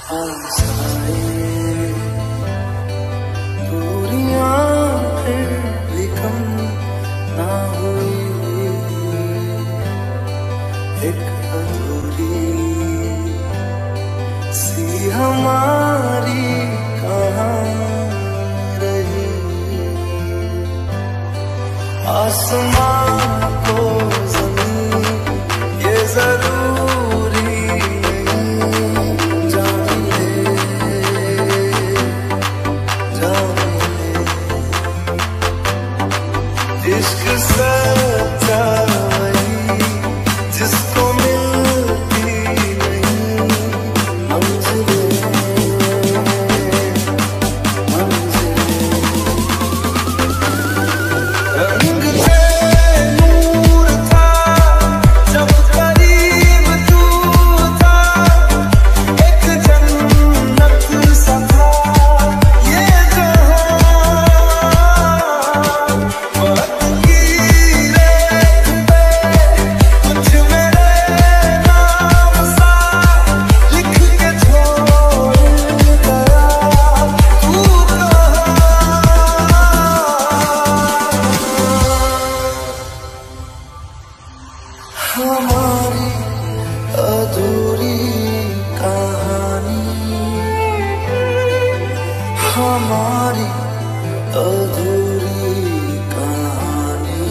पास आए दूरियां फिर भी कम ना हुई, एक अधूरी सी हमारी कहाँ रही। आसमां को ज़मीन ये जरूरी नहीं, जान ले इश्क सच्चाई जिसको मिलती नहीं, रंग थे नूर था जब करीब तू था, एक जन्नत सा था ये जहां। वक्त की रेत पे कुछ मेरे नाम सा लिख के छोड़ गया तू हमारी अधूरी कहानी, हमारी अधूरी कहानी,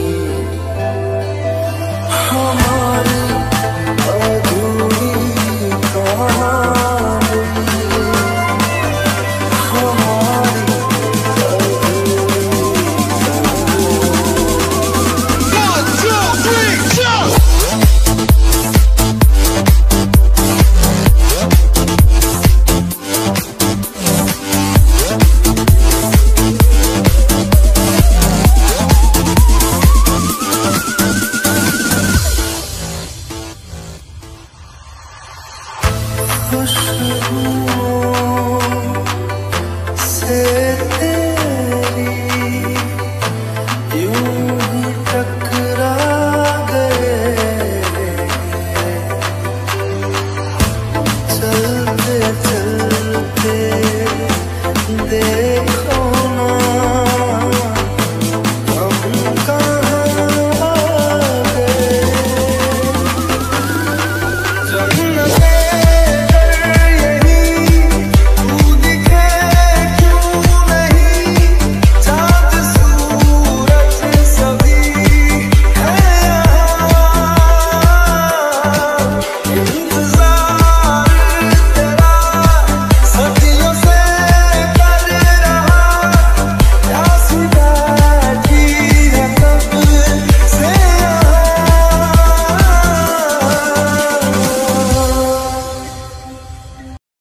हमारी अधूरी कहानी, हमारी अधूरी खुशबुओं से